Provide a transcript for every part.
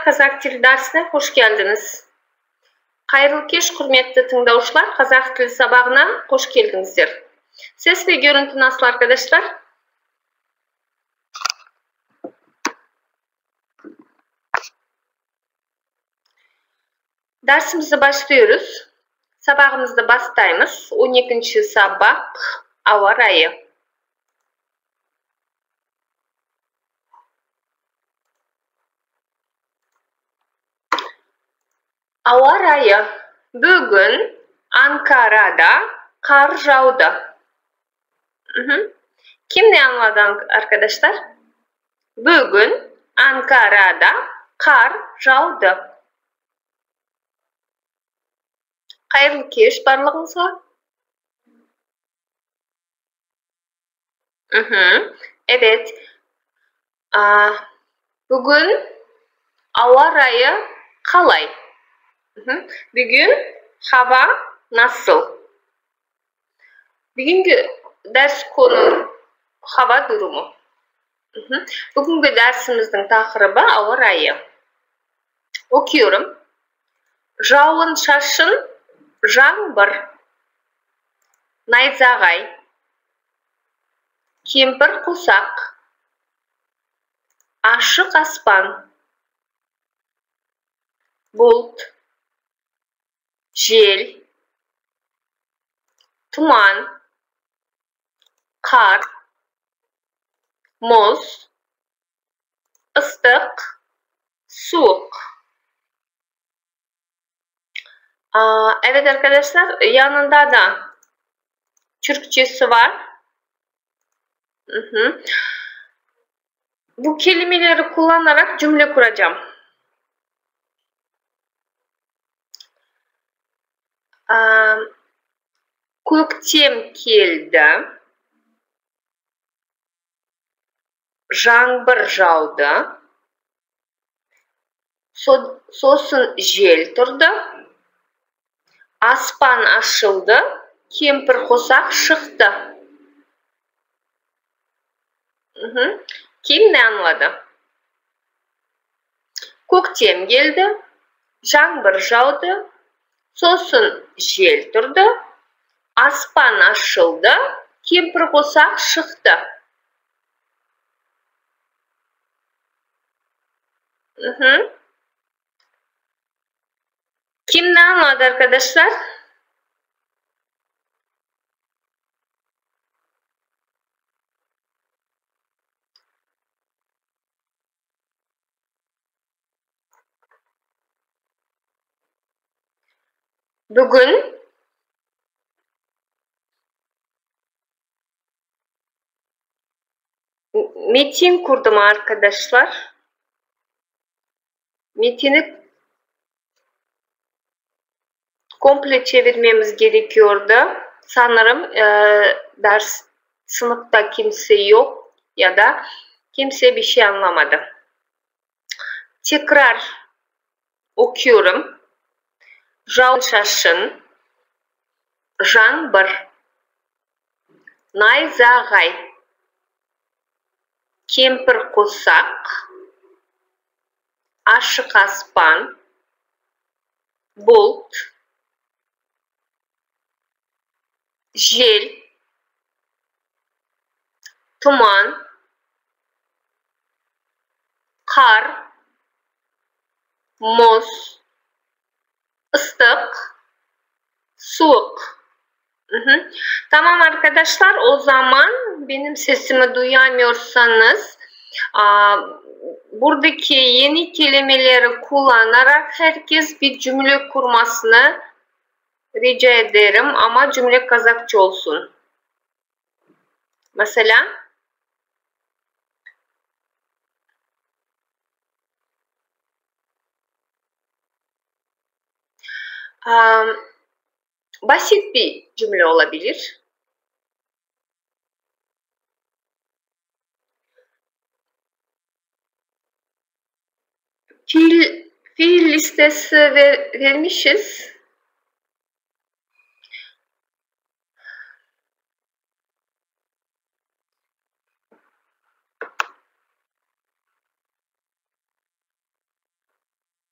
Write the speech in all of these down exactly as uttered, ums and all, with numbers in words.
Kazak Tili dersine hoş geldiniz. Hayırlı kеш, hürmetli tındauşlar. Kazak Tili sabahına hoş geldinizler. Ses ve görüntü nasıl arkadaşlar? Dersimize başlıyoruz. Sabahımızda başlayımız. on ikinci sabah hava rayı. Hava rayı. Bugün Ankara'da kar jaudı. Hı hı. Kim ne anladı arkadaşlar? Bugün Ankara'da kar jaudı. Hayırlı kеш barlığınıza. Hı hı. Evet. Aa, bugün hava rayı kalay. Hı hı. Bugün hava nasıl? Bugünkü ders konu hava durumu. Hı hı. Bugünkü dersimizin takırıbı hava rayı. Okuyorum. Жауын шашын, жаңбыр, найзағай, кемпір қосақ, ашық аспан, бұлт, жел, тұман, қар, мұз, ыстық, soğuk. Aa, evet arkadaşlar, yanında da Türkçesi var. Hı hı. Bu kelimeleri kullanarak cümle kuracağım. Aa, Көктем келді, жаңбыр жауды, сосын жел тұрды, аспан ашылdı, кемпір қосақ шықты. Hı hı. Kim ne anladı? Көктем geldi, жаңбыр жауды, sosun jel тұрды, aspан ашылды, кемпір қосақ шықты. Hı hı. Kim ne anladı arkadaşlar? Bugün metin kurdum arkadaşlar. Metini komple çevirmemiz gerekiyordu. Sanırım e, ders sınıfta kimse yok ya da kimse bir şey anlamadı. Tekrar okuyorum. Жауын шашын, жаңбыр, найзағай, кемпір қосақ, ашық аспан, бұлт, жел, тұман, қар, мұз, ıslık, soğuk. Hı hı. Tamam arkadaşlar, o zaman benim sesimi duyamıyorsanız buradaki yeni kelimeleri kullanarak herkes bir cümle kurmasını rica ederim ama cümle Kazakça olsun. Mesela Um, basit bir cümle olabilir. Fiil, fiil listesi ver, vermişiz.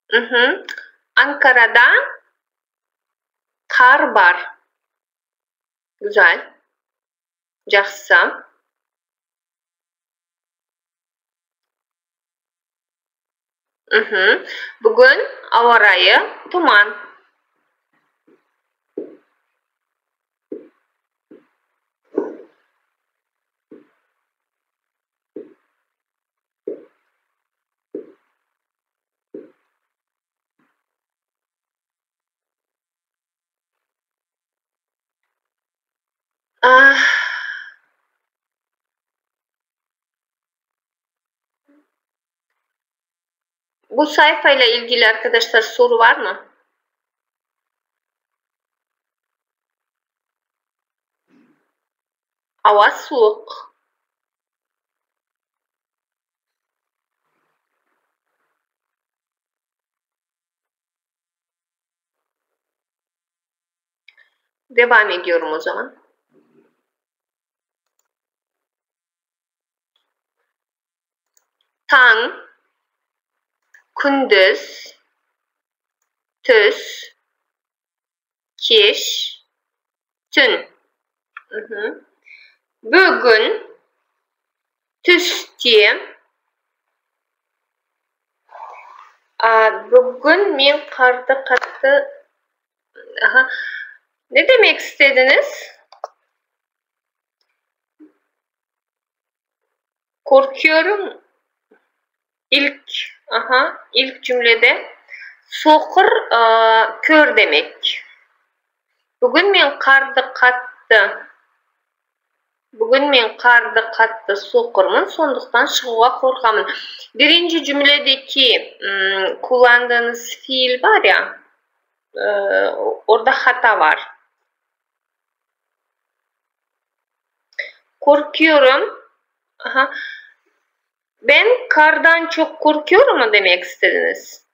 Hı hı. Ankara'da kar var. Güzel. Жақсы. Hı hı. Bugün hava rayı tuman. Ah. Bu sayfayla ilgili arkadaşlar soru var mı? Hava soğuk. Devam ediyorum o zaman. Tan, gündüz, tüz, kiş, tün. Hı hı. Bugün түсте bugün men karda katı aha. Ne demek istediniz? Korkuyorum. İlk aha ilk cümlede soqur kör demek. Bugün men karda katı Bugün men karda katı soqurmın, sonduktan çıkıga korkamın. Birinci cümledeki ım, kullandığınız fiil var ya, e, orada hata var. Korkuyorum. Aha. Ben kardan çok korkuyorum mu demek istediniz?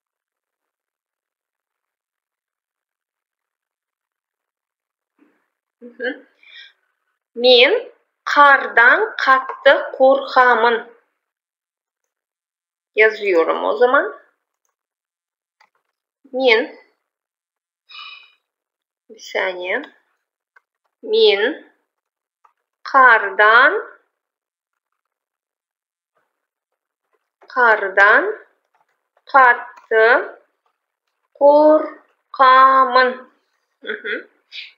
Hı hı. Men kardan katı korkamın. Yazıyorum o zaman. Men bir saniye. Men kardan kardan katı korkamın. Hı hı.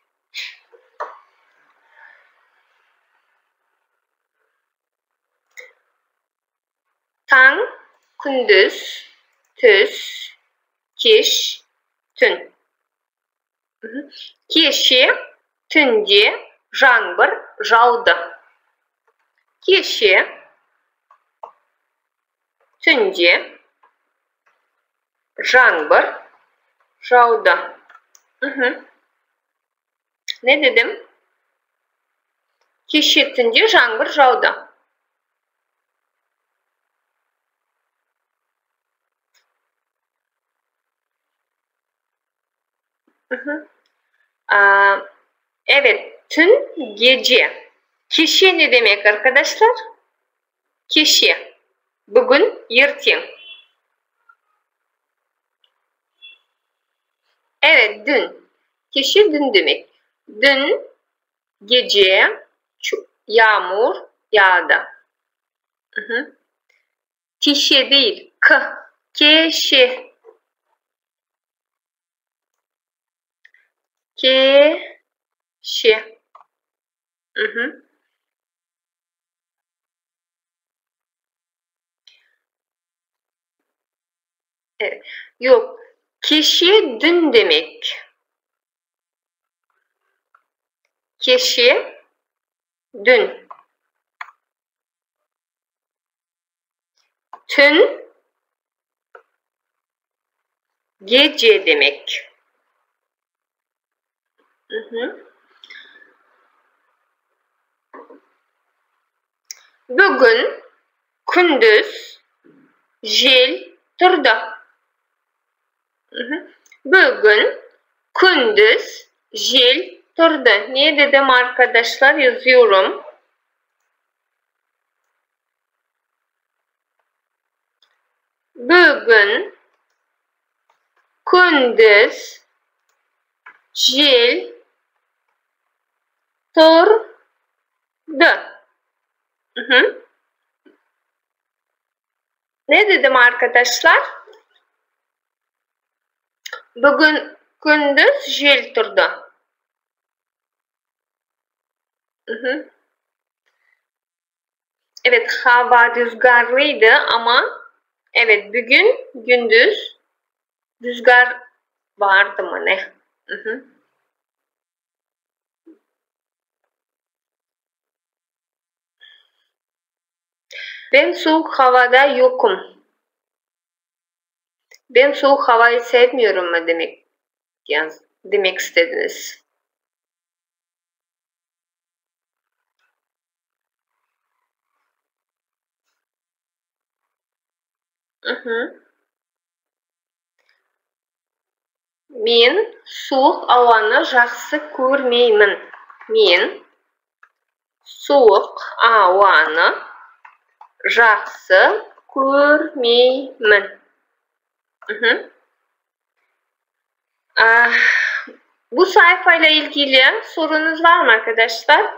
Tan, gündüz, tüz, kiş, tün. Hı hı. Kişi, tünce, жаңбыр жауды. Kişi, tünce, жаңбыр жауды. Hı hı. Ne dedim? Kişi, tünce, жаңбыр жауды. Hı hı. Aa, evet, tün gece. Kişi ne demek arkadaşlar? Kişi. Bugün, erten. Evet, dün. Kişi dün demek. Dün gece yağmur yağdı. Hı hı. Kişi değil, k. Kişi. Kişi. Hı hı. Evet. Yok. Kişi dün demek. Kişi dün. Tün gece demek. Hı hı. Bugün gündüz jel turdu. Hı hı. Bugün gündüz jel turdu. Niye dedim arkadaşlar? Yazıyorum. Bugün Gündüz jil turdu. Hı hı. Ne dedim arkadaşlar? Bugün gündüz jil turdu. Hı hı. Evet, hava rüzgarlıydı ama evet bugün gündüz rüzgar vardı mı ne? Hı hı. Ben soğuk havada yokum. Ben soğuk havayı sevmiyorum mu demek yaz, demek istediniz. Hı hı. Men soğuk havani жақсы көрмеймін. Men soğuk havani жақсы көрмеймін. Hı hı. Ah, bu sayfayla ilgili sorunuz var mı arkadaşlar?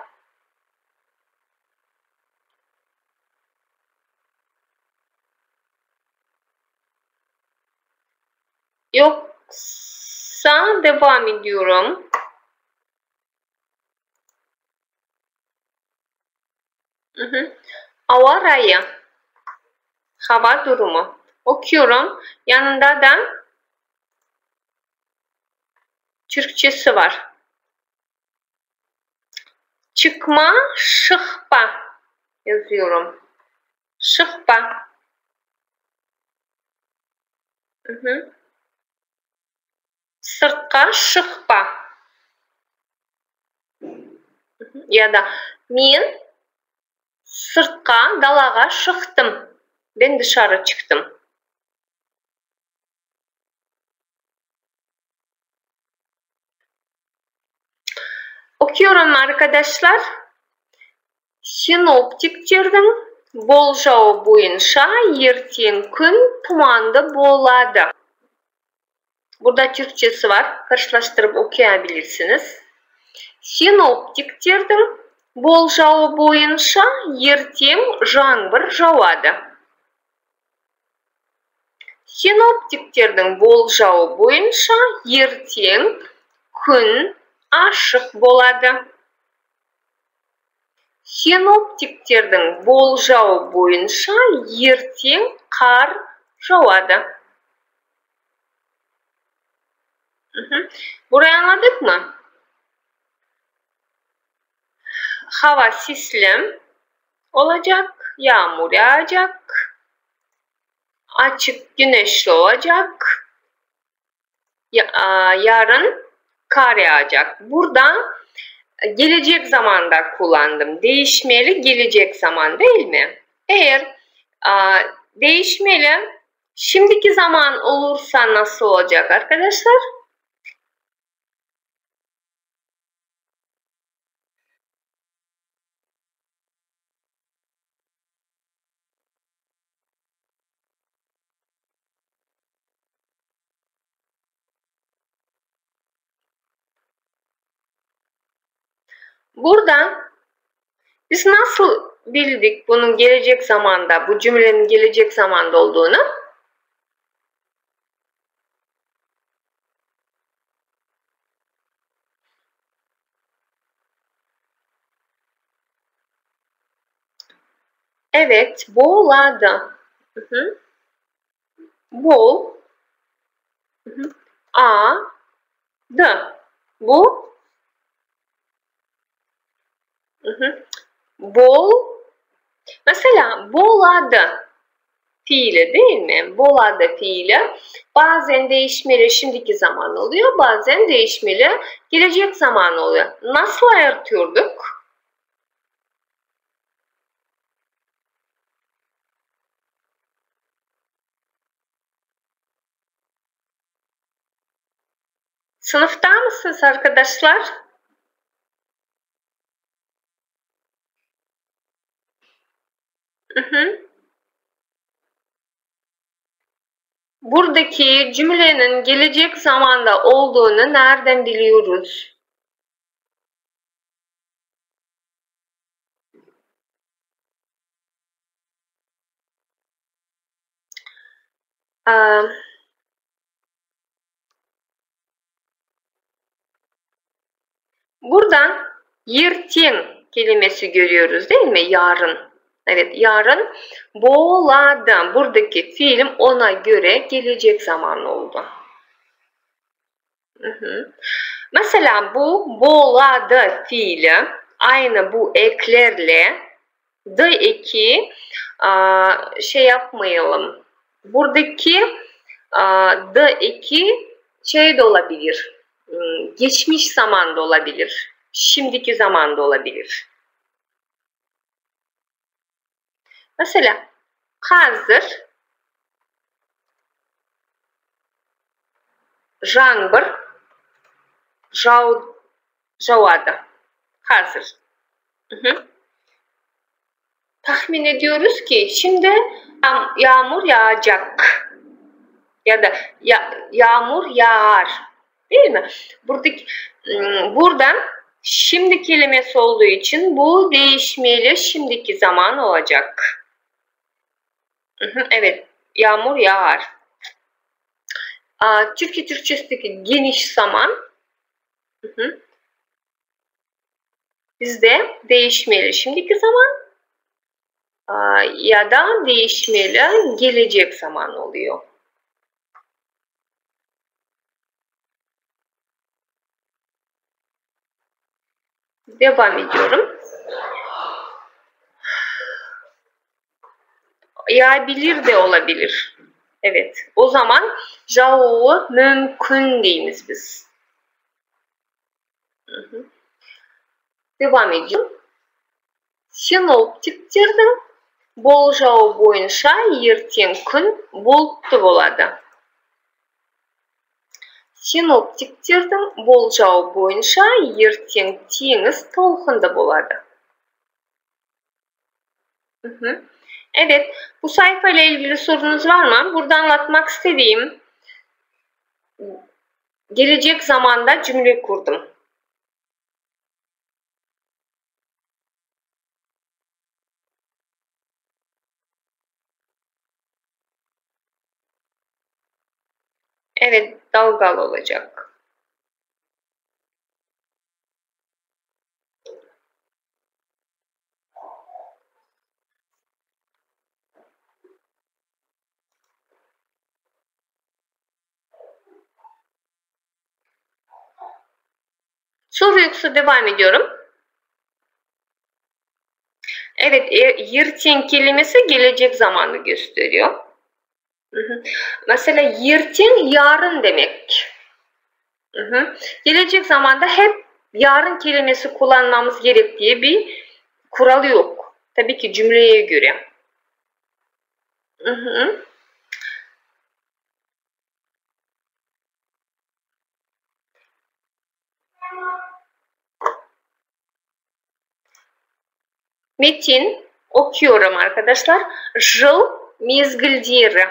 Yoksa devam ediyorum. Hı hı. Hava rayı, hava durumu. Okuyorum. Yanında da Türkçesi var. Çıkma, şıkpa yazıyorum. Şıkpa. Hı hı. Sırtqa şıkpa. Hı hı. Ya da men sırtqa dalaga çıktım. Ben dışarı çıktım. Okuyorum arkadaşlar. Sinoptikтердің болжауы бойынша ертең күн тұманды болады. Burada Türkçesi var. Karşılaştırıp okuyabilirsiniz. Sinoptikтердің болжауы бойынша ертең жаңбыр жауады. Sinoptikтердің болжауы бойынша ертең күн ашық болады. Sinoptikтердің болжауы бойынша ертең қар жауады. Hı hı. Burayı anladık mı? Hava sisli olacak, yağmur yağacak, açık güneşli olacak, yarın kar yağacak. Burada gelecek zamanda kullandım. Değişmeli gelecek zaman değil mi? Eğer a, değişmeli şimdiki zaman olursa nasıl olacak arkadaşlar? Burada biz nasıl bildik bunun gelecek zamanda, bu cümlenin gelecek zamanda olduğunu? Evet, boladı. Hı hı. Bol. Hı hı. A, D. Bu. Hı hı. Bol. Mesela boladı fiili değil mi? Boladı fiili bazen değişmeli şimdiki zaman oluyor, bazen değişmeli gelecek zaman oluyor. Nasıl ayırtıyorduk? Sınıfta mısınız arkadaşlar? Hı hı. Buradaki cümlenin gelecek zamanda olduğunu nereden biliyoruz? Ee, buradan yirtin kelimesi görüyoruz değil mi? Yarın. Evet, yarın boladı. Buradaki fiilim ona göre gelecek zaman oldu. Hı hı. Mesela bu boladı fiili aynı bu eklerle da eki şey yapmayalım. Buradaki da eki şey de olabilir. Geçmiş zaman da olabilir. Şimdiki zaman da olabilir. Mesela hazır жаңбыр жау жауады. Hazır. Hı hı. Tahmin ediyoruz ki şimdi yağmur yağacak ya da ya, yağmur yağar, değil mi? Buradaki buradan şimdi kelimesi olduğu için bu değişmeyle şimdiki zaman olacak. Hı hı, evet, yağmur yağar. Aa, Türkçe Türkçesindeki geniş zaman hı hı, bizde değişmeli şimdiki zaman aa, ya da değişmeli gelecek zaman oluyor. Devam ediyorum. Yağabilir de olabilir. Evet. O zaman жаууы mümkün deyimiz biz. Hı hı. Devam ediyorum. Синоптиктердің болжауы бойынша ертең күн бұлтты болады. Синоптиктердің болжауы бойынша ертең теңіз толқынды болады. Hı hı. Evet, bu sayfayla ilgili sorunuz var mı? Burada anlatmak istediğim gelecek zamanda cümle kurdum. Evet, dalgalı olacak. Soru yoksa devam ediyorum. Evet, yirtin kelimesi gelecek zamanı gösteriyor. Hı hı. Mesela yirtin yarın demek. Hı hı. Gelecek zamanda hep yarın kelimesi kullanmamız gerektiği bir kural yok. Tabii ki cümleye göre. Hı hı. Metin okuyorum arkadaşlar. Jıl mezgilleri.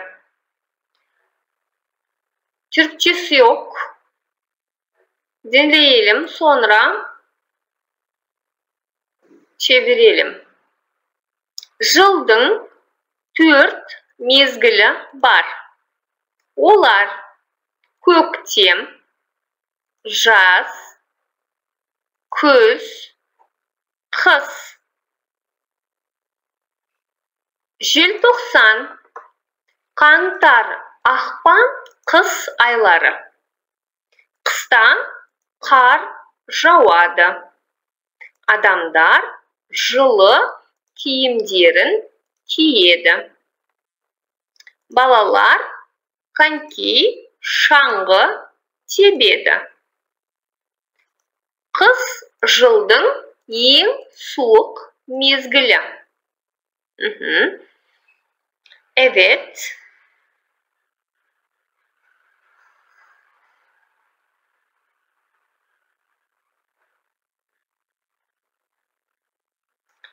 Türkçesi yok. Dinleyelim, sonra çevirelim. Жылдың төрт mezgili var. Олар көктем, жаз, күз, қыс. Желтоқсан, қаңтар, ақпан, қыс айлары. Қыста қар жауады. Adamlar жылы kiyimlerin giyеді. Balalar коньки, шаңғы тебеді. Қыс жылдың ең суық mezgili. Hı hı. Evet.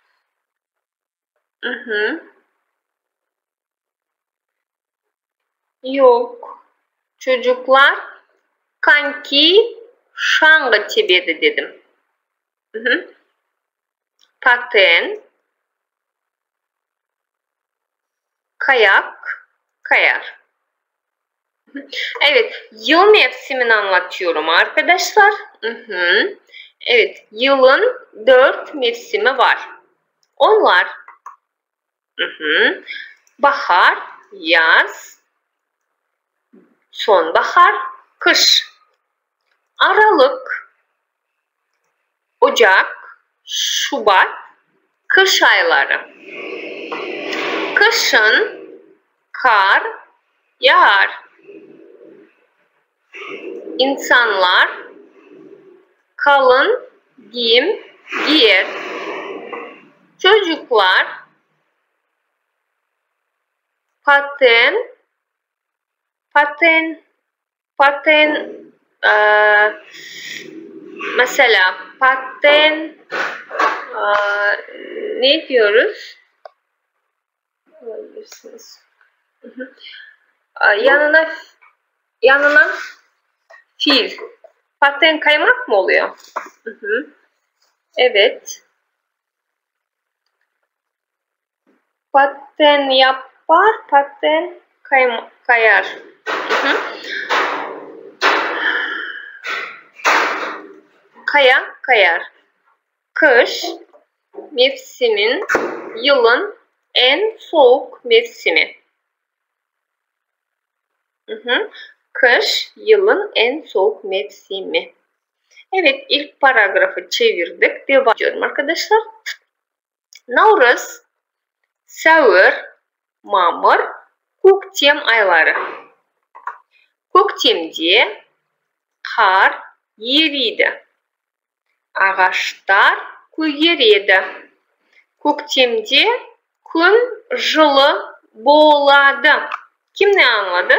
Hı hı. Yok. Çocuklar kanki şangı tebedi dedim. Hı hı. Paten, kayak, kayar. Evet, yıl mevsimini anlatıyorum arkadaşlar. Hı hı. Evet, yılın dört mevsimi var. Onlar hı hı, bahar, yaz, sonbahar, kış. Aralık, Ocak, Şubat, kış ayları. Kışın kar yağar. İnsanlar kalın giyim giyer. Çocuklar paten paten paten e, mesela paten e, ne diyoruz? E, yanına yanına fil. Paten kaymak mı oluyor? Hı hı. Evet. Paten yapar, paten kay kayar. Hı hı. Kaya kayar. Kış mevsimin, yılın en soğuk mevsimi. Hı hı. Kış yılın en soğuk mevsimi. Evet, ilk paragrafı çevirdik. Devam ediyorum arkadaşlar. Navruz, Sağır, Mamır, Көктем ayları. Көктемде kar eriydi. Ağaçlar kөгереді. Көктемде gün жылы болады. Kim ne anladı?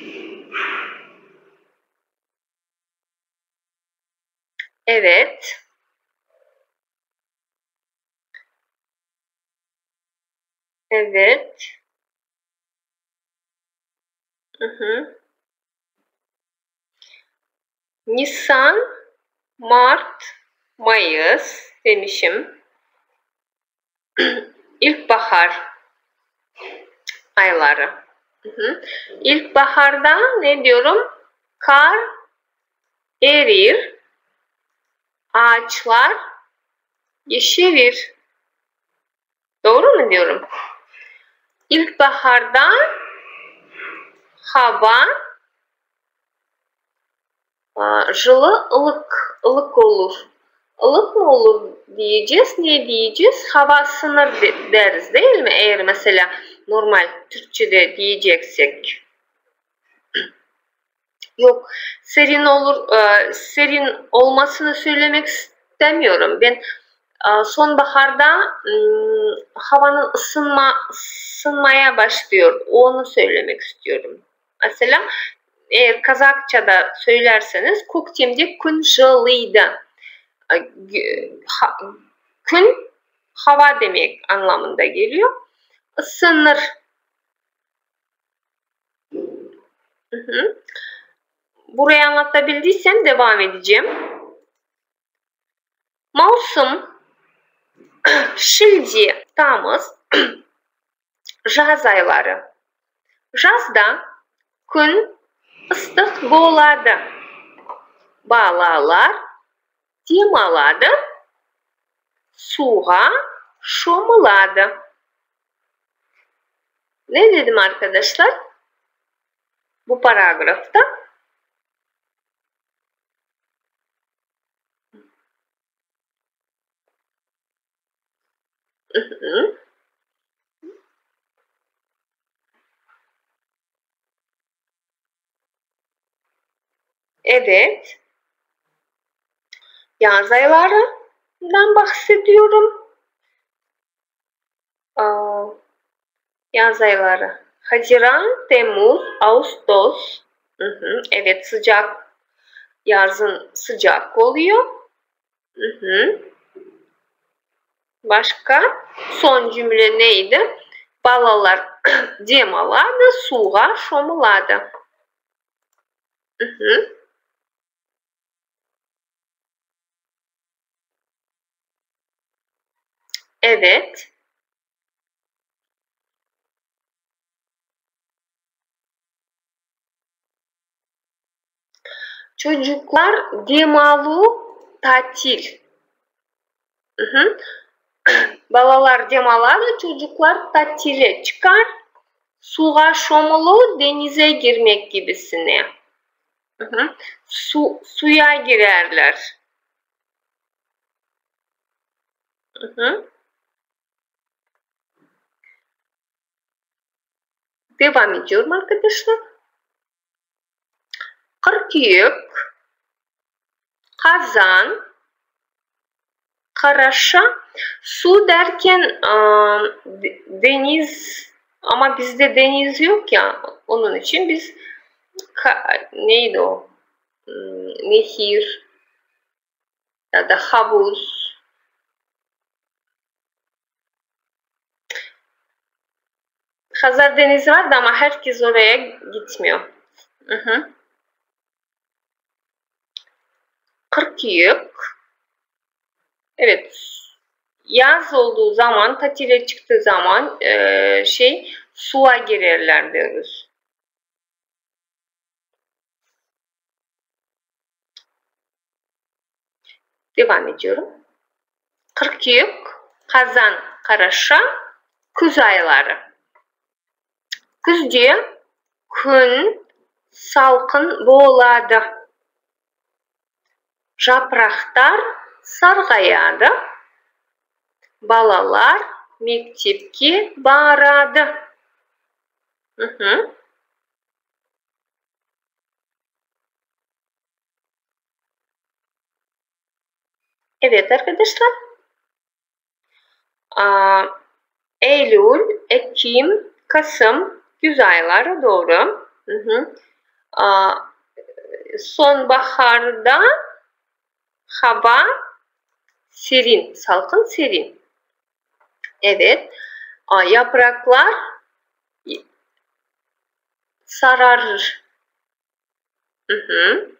Evet. Evet. Hı hı. Nisan, Mart, Mayıs demişim. İlkbahar ayları. Hı hı. İlkbaharda ne diyorum? Kar erir, ağaçlar yeşerir. Doğru mu diyorum? İlkbaharda hava жылы, ılık, ılık olur. Ilık mı olur diyeceğiz, ne diyeceğiz? Hava ısınır deriz değil mi? Eğer mesela normal Türkçe'de diyeceksek. Yok, serin olur, serin olmasını söylemek istemiyorum. Ben sonbaharda havanın ısınma, ısınmaya başlıyor. Onu söylemek istiyorum. Mesela eğer Kazakça'da söylerseniz Көктемде күн жылıydı. Gün hava demek anlamında geliyor. Isınır. Hı hı. Burayı anlatabildiysem devam edeceğim. Mausim, Şildi, Tamız, jaz ayları. Жазda gün ıslık болады. Balalar demaladı. Suğa şomuladı. Ne dedim arkadaşlar? Bu paragrafta hı hı. Evet. Yaz aylarından bahsediyorum. Aa, yaz ayları. Haziran, Temmuz, Ağustos. Hı hı. Evet, sıcak. Yazın sıcak oluyor. Hı hı. Başka? Son cümle neydi? Balalar demaladı, suğa şomuladı. Hı hı. Evet. Çocuklar demalu tatil. Hı hı. Balalar demalar, çocuklar tatile çıkar. Suğa şomulu, denize girmek gibisine. Hı hı. Su, suya girerler. Hı hı. Devam ediyorum arkadaşlar. Kırkıyık, Kazan, Karaşa. Su derken deniz, ama bizde deniz yok ya, onun için biz neydi o? Nehir ya da havuz. Hazar Denizi vardı ama herkes oraya gitmiyor. Hı hı. Kırkıyık. Evet. Yaz olduğu zaman, tatile çıktığı zaman e, şey suya girerler diyoruz. Devam ediyorum. Kırkıyık, Kazan, Karaşa, kuz ayları. Kuzca gün salkın boğuladı. Yapraklar sarğayadı. Balalar mektepke baradı. Hı hı. Evet arkadaşlar. Aa, Eylül, Ekim, Kasım güz ayları doğru. Hı hı. Aa, sonbaharda hava serin, salkın serin. Evet. Aa, yapraklar sararır. Hı hı.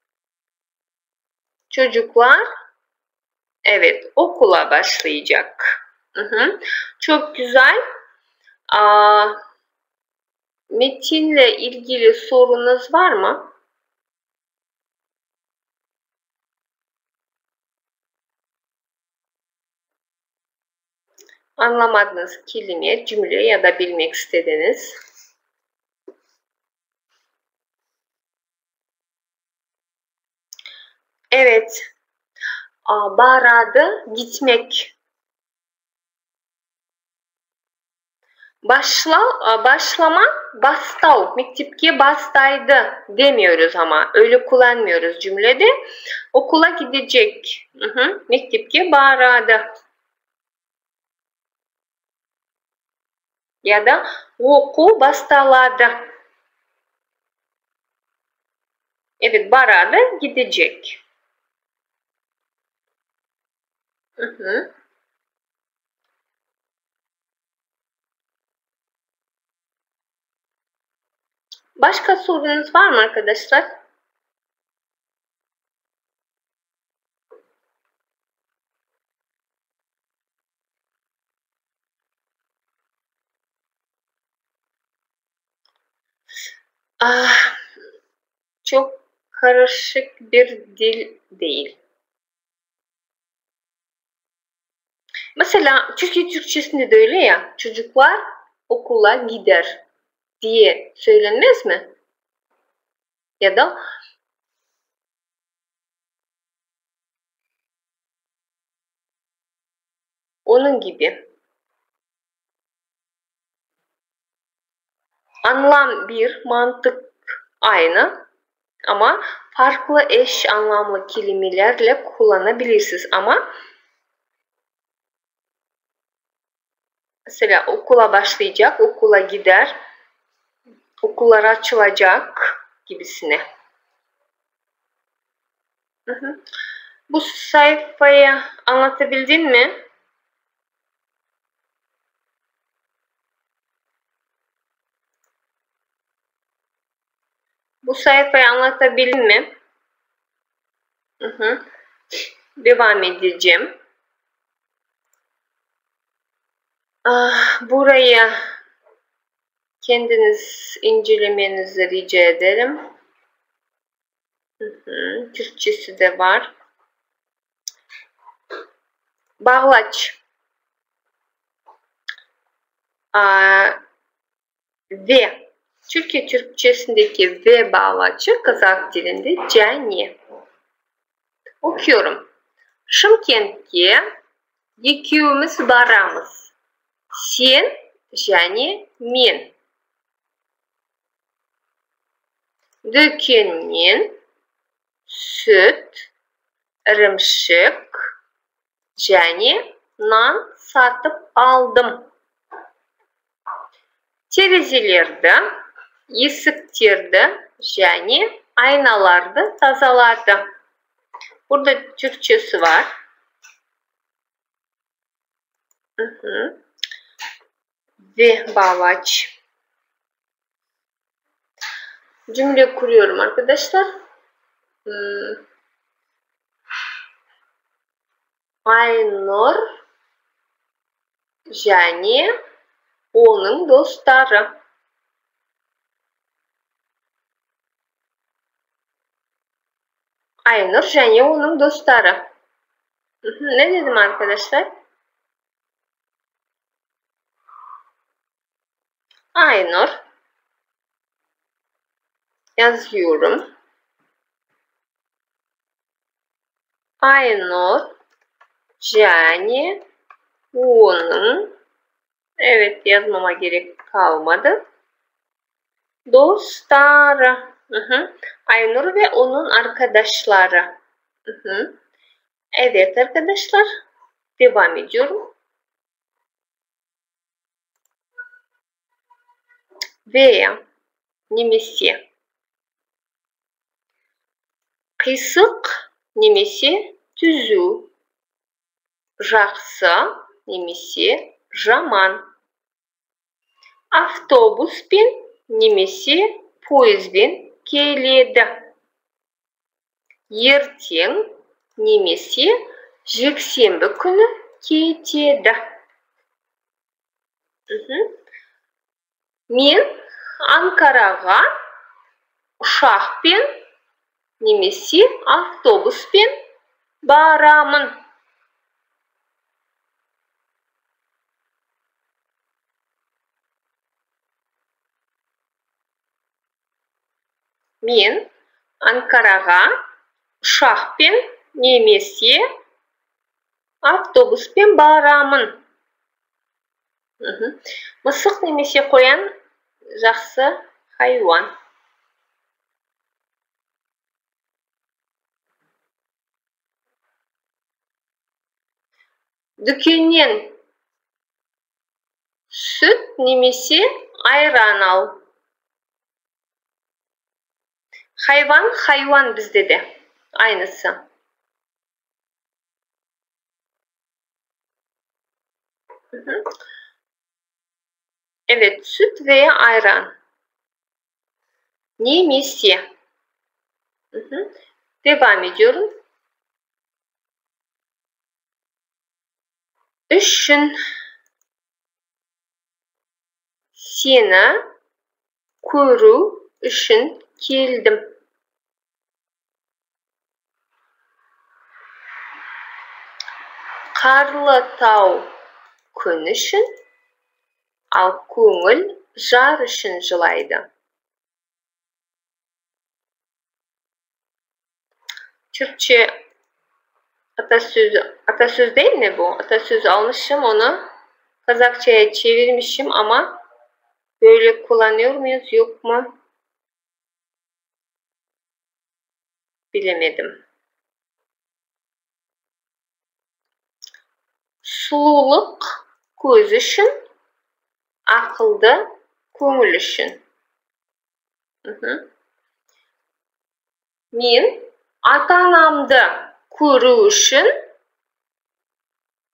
Çocuklar evet okula başlayacak. Hı hı. Çok güzel. Aa, metinle ilgili sorunuz var mı? Anlamadığınız kelime, cümle ya da bilmek istediğiniz. Evet. Aa, baradı gitmek. Başla, başlama, bastav, mektepke bastaydı demiyoruz ama öyle kullanmıyoruz cümlede. Okula gidecek. Hı hı. Mektepke baradı. Ya da oku bastaladı. Evet, baradı gidecek. Hı hı. Başka sorunuz var mı arkadaşlar? Ah, çok karışık bir dil değil. Mesela Türkiye Türkçesinde de öyle ya, çocuklar okula gider diye söylenmez mi? Ya da onun gibi. Anlam bir, mantık aynı ama farklı eş anlamlı kelimelerle kullanabilirsiniz. Ama mesela okula başlayacak, okula gider, okullar açılacak gibisine. Hı hı. Bu sayfayı anlatabildim mi? Bu sayfayı anlatabildim mi? Hı hı. Devam edeceğim. Ah, burayı kendiniz incelemenizi rica ederim. Hı hı. Türkçesi de var. Bağlaç. Aa, ve. Türkiye Türkçesindeki ve bağlaçı Kazak dilinde cani. Okuyorum. Şımkent'e ikimiz baramız. Sen және men. Dükkandan süt, ірімшік және nan satıp aldım. Terezelerdi, есіктерді және aynalardı tazaladı. Burada Türkçesi var. Hı hı. Ve bağlaç. Cümle kuruyorum arkadaşlar. Hmm. Aynur және onun dostları. Aynur және onun dostları. Ne dedim arkadaşlar? Aynur yazıyorum. Aynur және onun, evet yazmama gerek kalmadı, dostları. Hı hı. Aynur ve onun arkadaşları. Hı hı. Evet arkadaşlar, devam ediyorum. Veya немесе қисық немесе түзу, жақсы немесе жаман, автобуспен немесе пойызбен келеді, ертең немесе жексенбі күні кетеді. Мен Анкараға ұшақпен немесе автобуспен барамын. Мен Анкараға ұшақпен немесе автобуспен барамын. Мысық немесе қоян жақсы хайуан. Дүкеннен süt немесе ayran al. Hayvan, hayvan bizde de. Aynısı. Hı hı. Evet, süt veya ayran. Немесе. Hı hı. Devam ediyorum. Үшін. Seni көру үшін келдім. Қарлы тау күн үшін, ал көңіл жар үшін жылайды. Türkçe atasözü, atasöz değil mi bu? Atasözü almışım, onu Kazakça'ya çevirmişim ama böyle kullanıyor muyuz, yok mu? Bilemedim. Sululuk көз үшін, ақылды көңіл үшін. Мен ата-анамды көру үшін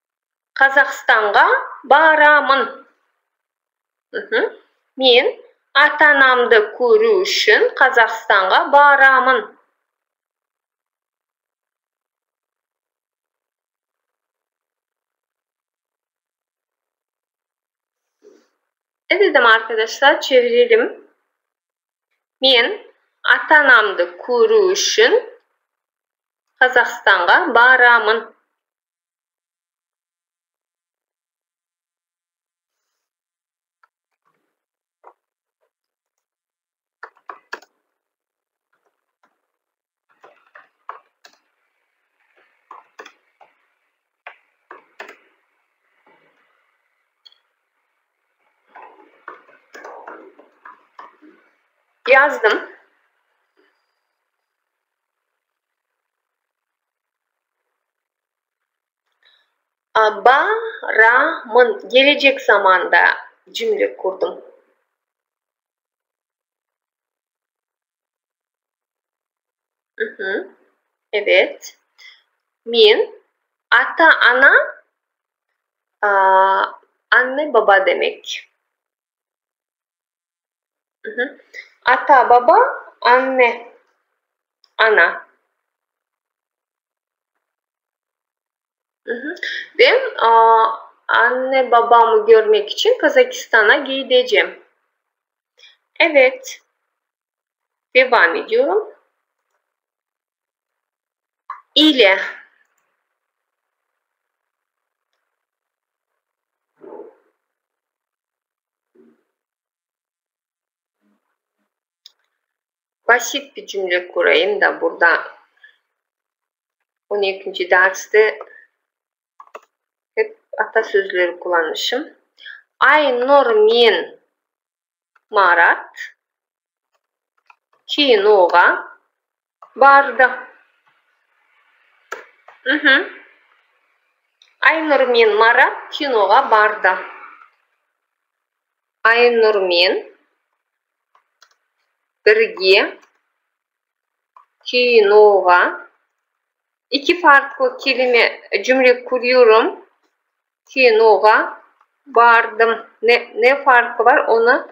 Қазақстанға барамын. Мен Ata-anamды көрүү үчүn Казакстанга барамын. Ne dedim arkadaşlar? Çevirelim. Men ata-anamды көрүү үчүn Казакстанга барамын. Yazdım. Baramın gelecek zamanda cümle kurdum. Hı hı. Evet. Men ata-ana anne baba demek. Hı hı. Ata baba anne ana. Hı hı. Ben aa, anne babamı görmek için Kazakistan'a gideceğim. Evet. Devam ediyorum. İle. Basit bir cümle kurayım da burada on ikinci derste hep atasözleri kullanmışım. Aynur men Marat kinoga bardı. Hı hı. Aynur men Marat kinoga bardı. Aynur men birge kinoga. İki farklı kelime cümle kuruyorum. Kinoga bardım. Ne, ne farkı var onu?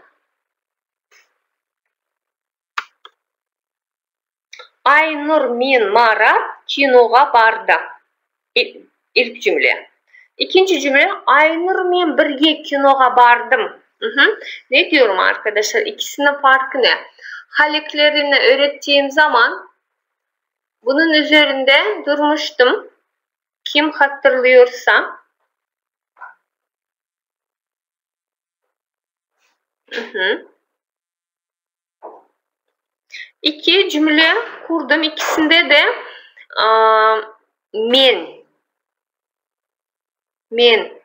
Aynur men Marat kinoga bardı. İlk, ilk cümle. İkinci cümle Aynur men birge kinoga bardım. Hı hı. Ne diyorum arkadaşlar? İkisinin farkı ne? Haleklerini öğrettiğim zaman bunun üzerinde durmuştum. Kim hatırlıyorsa. Hı hı. İki cümle kurdum. İkisinde de a, men men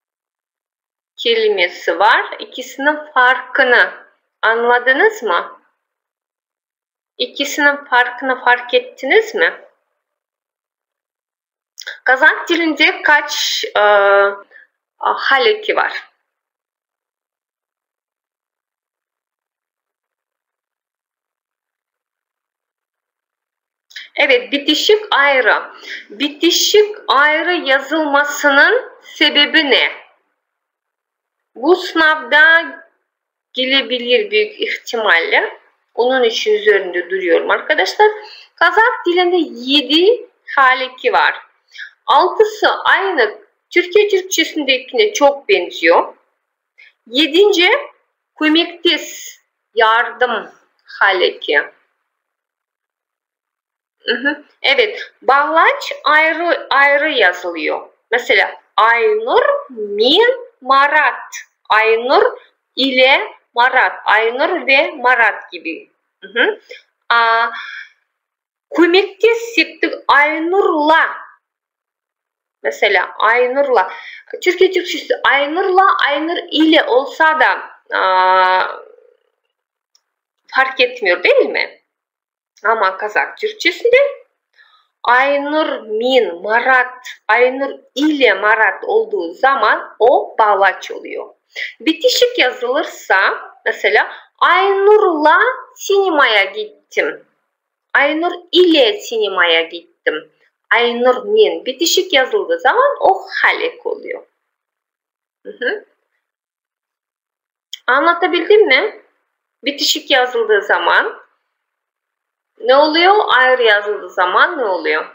kelimesi var. İkisinin farkını anladınız mı? İkisinin farkını fark ettiniz mi? Kazak dilinde kaç e, haleki var? Evet, bitişik ayrı. Bitişik ayrı yazılmasının sebebi ne? Bu sınavda gelebilir büyük ihtimalle. Onun için üzerinde duruyorum arkadaşlar. Kazak dilinde yedi haleki var. Altısı aynı Türkiye Türkçesindekine çok benziyor. Yedinci kömektes, yardım haleki. Hı hı. Evet, bağlaç ayrı ayrı yazılıyor. Mesela Aynur men Marat. Aynur ile Marat. Aynur ve Marat gibi. Hı hı. A, kömektes septik Aynur'la. Mesela Aynur'la. Türkiye Türkçesi Aynur'la Aynur ile olsa da a, fark etmiyor değil mi? Ama Kazak Türkçesinde Aynur men Marat, Aynur ile Marat olduğu zaman o bağlaç oluyor. Bitişik yazılırsa mesela Aynur'la sinemaya gittim. Aynur ile sinemaya gittim. Aynur men bitişik yazıldığı zaman o halek oluyor. Hı hı. Anlatabildim mi? Bitişik yazıldığı zaman ne oluyor? Ayrı yazıldığı zaman ne oluyor?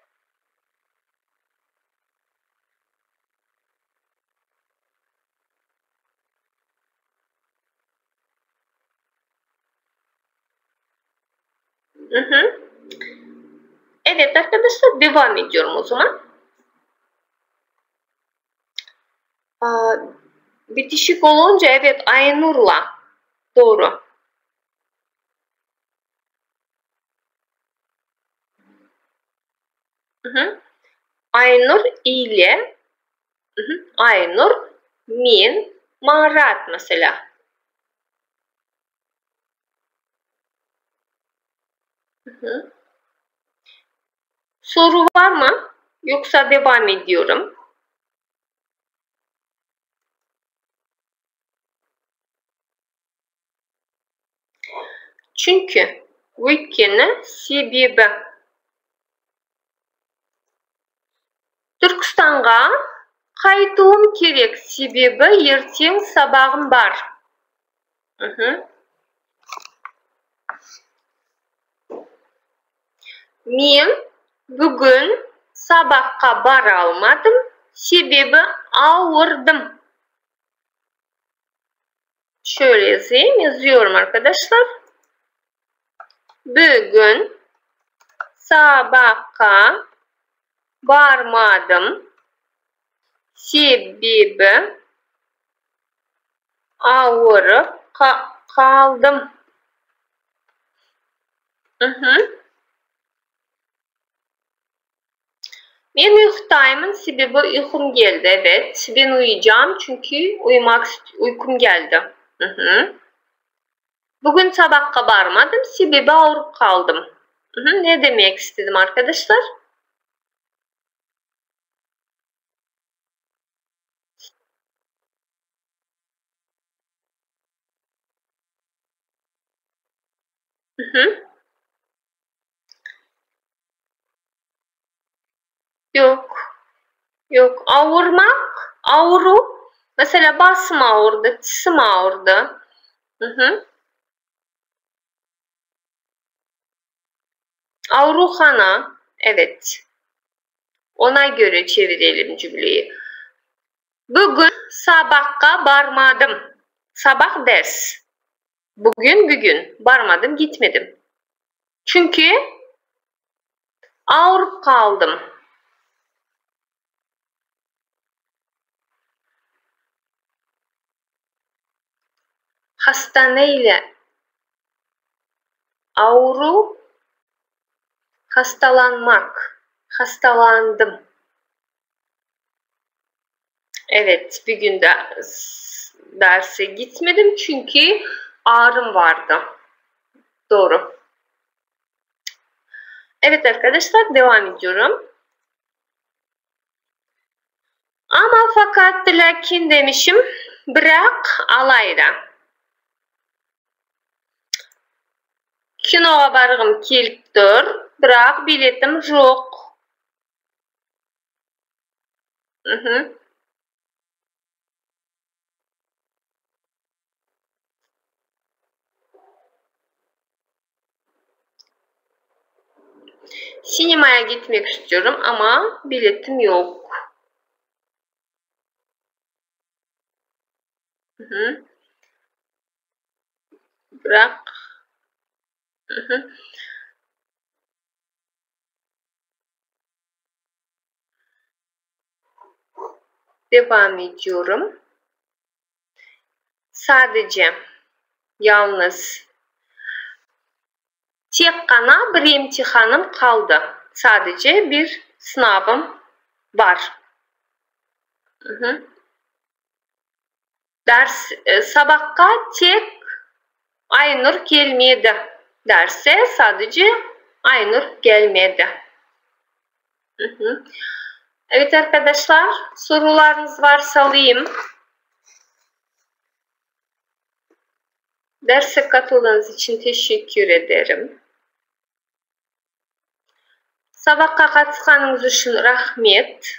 Hı hı. Evet arkadaşlar, devam ediyorum o zaman. Aa, bitişik olunca evet, Aynur'la. Doğru. Hı hı. Aynur ile, hı hı. Aynur min marat mesela. Hı hı. Soru var mı? Yoksa devam ediyorum. Çünkü weekend'e sebebi. Türkistan'a qaytuum kerek, sebebi erteң sabahım var. Hı hı. Men bugün sabahqa bara almadım, sebebi ağırdım. Şöyle yazayım, yazıyorum arkadaşlar. Bugün sabahqa barmadım, sebebi ağırıp ka kaldım. Hı hı. Ben uykuktayım, sebebi uykum geldi. Evet, ben uyuyacağım çünkü uyumak uykum geldi. Hı hı. Bugün sabahqa barmadım, sebebi ağırıp kaldım. Hı hı. Ne demek istedim arkadaşlar? Hı hı. Yok. Yok. Ağırmak, ağırı. Mesela basım ağırdı, tisim ağırdı. Hı hı. Ağruhana. Evet. Ona göre çevirelim cümleyi. Bugün sabahqa barmadım. Sabah ders. Bugün bugün. Barmadım, gitmedim. Çünkü ağırıp kaldım. Hastaneyle ağrı, hastalanmak. Hastalandım. Evet, bir gün de derse gitmedim çünkü ağrım vardı. Doğru. Evet arkadaşlar, devam ediyorum. Ama fakat lakin demişim, bırak alayda. Kinoga bargım kelip dur, bırak biletim yok. Hı hı. Sinemaya gitmek istiyorum ama biletim yok. Hı hı. Bırak. Hı hı. Devam ediyorum. Sadece, yalnız. Tek qana bir imtihanım kaldı. Sadece bir sınavım var. Hı hı. Ders e, sabahqa tek Aynur gelmedi. Derse sadece Aynur gelmedi. Hı hı. Evet arkadaşlar, sorularınız varsa alayım. Derse katıldığınız için teşekkür ederim. Sabahqa katılganınız için rahmet.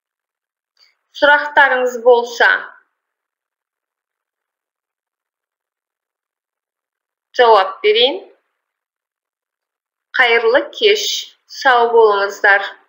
Suraqlarınız bolsa cevap vereyim. Hayırlı kеш. Sağ bolunuzlar.